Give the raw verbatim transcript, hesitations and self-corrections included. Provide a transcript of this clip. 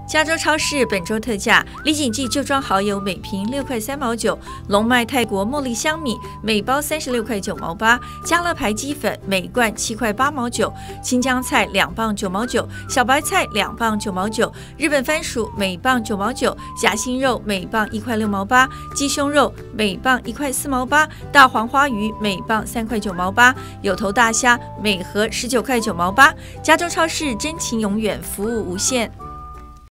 加州超市本周特价：李锦记旧装蚝油每瓶六块三毛九，龙麦泰国茉莉香米每包三十六块九毛八，家乐牌鸡粉每罐七块八毛九，青江菜两磅九毛九，小白菜两磅九毛九，日本番薯每磅九毛九，夹心肉每磅一块六毛八，鸡胸肉每磅一块四毛八，大黄花鱼每磅三块九毛八，有头大虾每盒十九块九毛八。加州超市真情永远，服务无限。